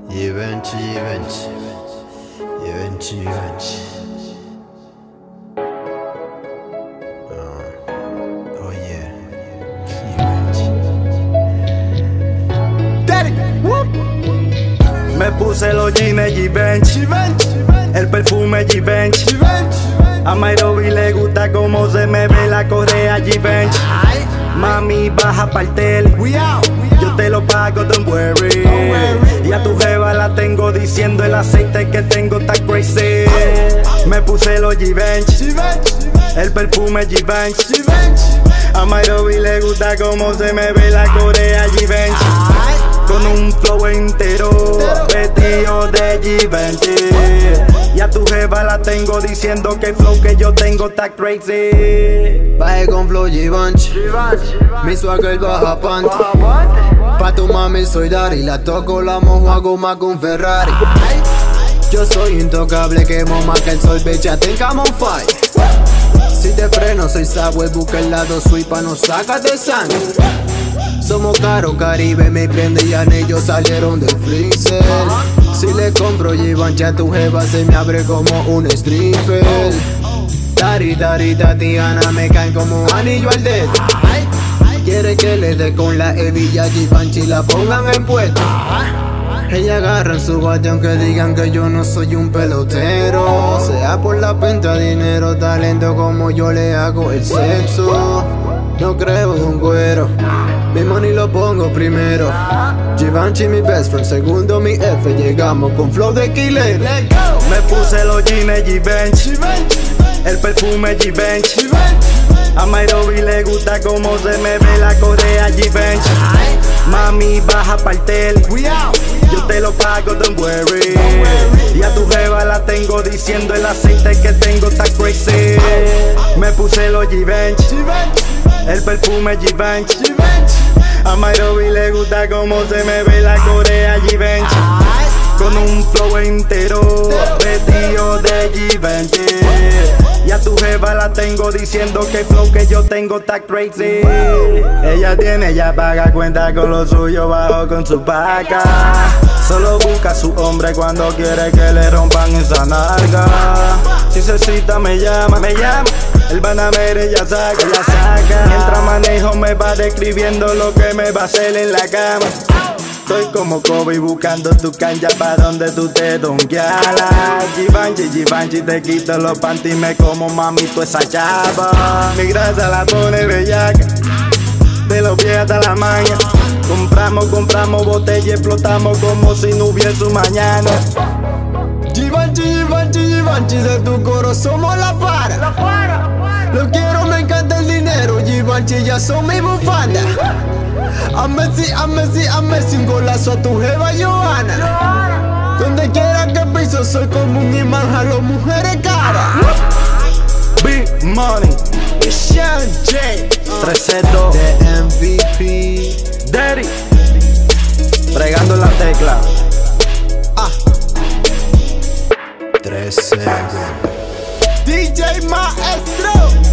Givenchy. Oh yeah, Givenchy. Daddy, whoop. Me puse los jeans Givenchy, el perfume Givenchy. A Nairobi le gusta cómo se me ve la correa Givenchy. Mami, baja pa'l tele, yo te lo pago, don't worry. Y a tu jeva la tengo diciendo el aceite que tengo está crazy. Me puse los Givenchy, el perfume Givenchy. A Nairobi le gusta cómo se me ve la correa Givenchy. Con un flow entero, vestido de Givenchy. Y a tu jeva la tengo diciendo que el flow que yo tengo está crazy. Bajé con flow Givenchy, mi swagger baja panty. Pa' tu mami soy Daddy, la toco, la mojo, hago más que un Ferrari. Yo soy intocable, quemo más que el sol, becha, tengamos on fire. Si te freno soy Subway, busca el lado sweet pa' no sacarte sangre. Somos caro, Caribe, me prende y anillos salieron del freezer. Si le compro Givenchy a tu jeva se me abre como un stripper. Dari, Tatiana me caen como un anillo al dedo. Quiere que le dé con la hebilla Givenchy la pongan en puesto. Ella agarra en su bate aunque digan que yo no soy un pelotero. Sea por la pinta, dinero, talento como yo le hago el sexo. No creo en un cuero, mi money lo pongo primero. Givenchy mi best friend, segundo mi F. Llegamos con flow de killer. Me puse los jeans Givenchy, el perfume Givenchy. A Nairobi le gusta cómo se me ve la correa Givenchy. Mami, baja pa'l tele, yo te lo pago, don't worry. Y a tu jeva la tengo diciendo el aceite que tengo está crazy. Me puse los Givenchy, el perfume Givenchy. A Nairobi le gusta cómo se me ve la correa Givenchy. Con un flow entero, vestido de Givenchy. Y a tu jeva la tengo diciendo que el flow que yo tengo está crazy. Ella tiene, ya paga cuenta con lo suyo, bajo con su paca. Solo busca a su hombre cuando quiere que le rompan esa narga. Si se cita me llama. El Banamere ya saca. Mientras manejo me va describiendo lo que me va a hacer en la cama. Estoy como Kobe buscando tu cancha pa' donde tú te donkealas. Givenchy, te quito los panties, me como mami tu esa chapa. Mi grasa la pone bellaca, de los pies hasta la maña. Compramos botella y explotamos como si no hubiese un mañana. Givenchy, de tu coro somos la para. Lo quiero, me encanta el dinero. Givenchy ya son mi bufanda. A Messi, un golazo a tu jeva Johanna. Donde quiera que piso soy como un imán, jalo mujeres caras. Big Money, Sean J, 3-2 de MVP, Daddy, fregando la tecla. 3 segundos. DJ Maestro.